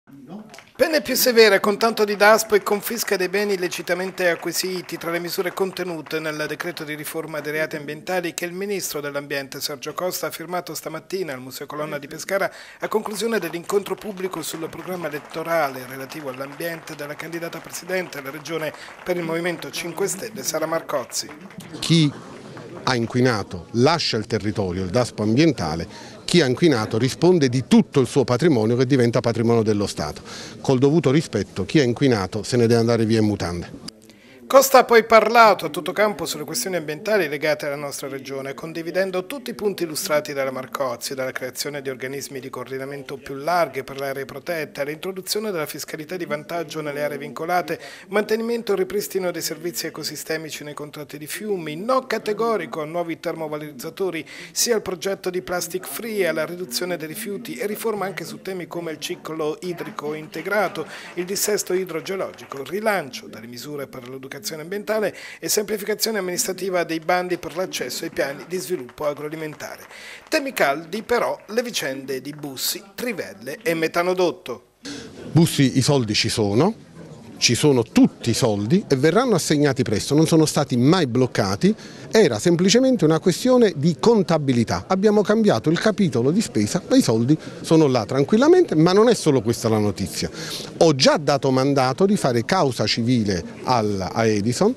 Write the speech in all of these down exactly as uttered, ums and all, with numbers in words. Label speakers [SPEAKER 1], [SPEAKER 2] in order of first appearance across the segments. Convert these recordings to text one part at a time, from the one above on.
[SPEAKER 1] Pene più severe con tanto di daspo e confisca dei beni illecitamente acquisiti tra le misure contenute nel decreto di riforma dei reati ambientali che il ministro dell'ambiente Sergio Costa ha firmato stamattina al Museo Colonna di Pescara a conclusione dell'incontro pubblico sul programma elettorale relativo all'ambiente della candidata presidente della regione per il Movimento cinque Stelle Sara Marcozzi.
[SPEAKER 2] Chi ha inquinato lascia il territorio, il daspo ambientale. Chi ha inquinato risponde di tutto il suo patrimonio che diventa patrimonio dello Stato. Col dovuto rispetto, chi ha inquinato se ne deve andare via in mutande.
[SPEAKER 1] Costa ha poi parlato a tutto campo sulle questioni ambientali legate alla nostra regione, condividendo tutti i punti illustrati dalla Marcozzi, dalla creazione di organismi di coordinamento più larghi per le aree protette, all'introduzione della fiscalità di vantaggio nelle aree vincolate, mantenimento e ripristino dei servizi ecosistemici nei contratti di fiumi, no categorico a nuovi termovalorizzatori, sia al progetto di plastic free, alla riduzione dei rifiuti e riforma anche su temi come il ciclo idrico integrato, il dissesto idrogeologico, il rilancio delle misure per l'educazione ambientale e semplificazione amministrativa dei bandi per l'accesso ai piani di sviluppo agroalimentare. Temi caldi però le vicende di Bussi, Trivelle e Metanodotto.
[SPEAKER 2] Bussi, i soldi ci sono, ci sono tutti i soldi e verranno assegnati presto, non sono stati mai bloccati, era semplicemente una questione di contabilità. Abbiamo cambiato il capitolo di spesa, ma i soldi sono là tranquillamente, ma non è solo questa la notizia. Ho già dato mandato di fare causa civile al, a Edison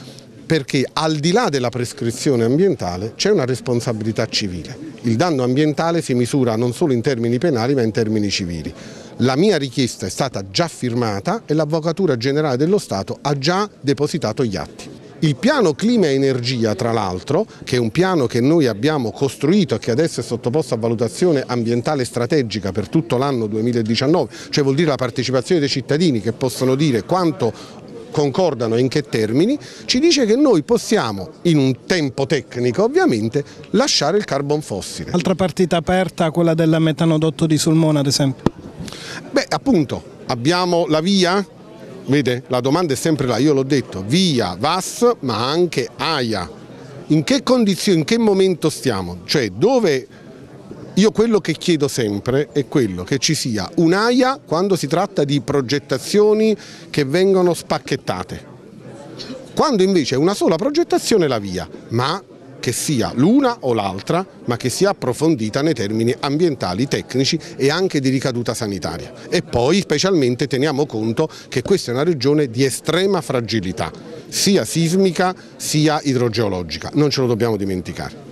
[SPEAKER 2] perché al di là della prescrizione ambientale c'è una responsabilità civile. Il danno ambientale si misura non solo in termini penali ma in termini civili. La mia richiesta è stata già firmata e l'Avvocatura Generale dello Stato ha già depositato gli atti. Il piano clima e energia, tra l'altro, che è un piano che noi abbiamo costruito e che adesso è sottoposto a valutazione ambientale strategica per tutto l'anno duemiladiciannove, cioè vuol dire la partecipazione dei cittadini che possono dire quanto concordano e in che termini, ci dice che noi possiamo, in un tempo tecnico ovviamente, lasciare il carbon fossile.
[SPEAKER 3] Altra partita aperta, quella del metanodotto di Sulmona ad esempio?
[SPEAKER 2] Beh, appunto, abbiamo la via, vede, la domanda è sempre là, io l'ho detto, via, V A S, ma anche A I A. In che condizioni, in che momento stiamo? Cioè, dove io quello che chiedo sempre è quello che ci sia un'A I A quando si tratta di progettazioni che vengono spacchettate. Quando invece è una sola progettazione la via, ma che sia l'una o l'altra, ma che sia approfondita nei termini ambientali, tecnici e anche di ricaduta sanitaria. E poi specialmente teniamo conto che questa è una regione di estrema fragilità, sia sismica sia idrogeologica, non ce lo dobbiamo dimenticare.